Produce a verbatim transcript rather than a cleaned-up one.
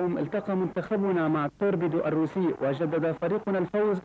اليوم التقى منتخبنا مع التوربيدو الروسي وجدد فريقنا الفوز